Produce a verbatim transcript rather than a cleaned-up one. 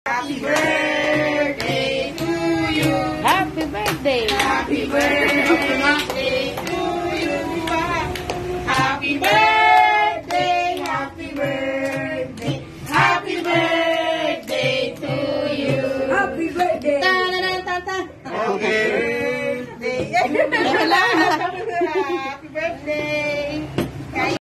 Happy birthday to you. Happy birthday. Happy birthday to you. Happy birthday, happy birthday, happy birthday to you. Happy birthday. Happy birthday. Happy birthday.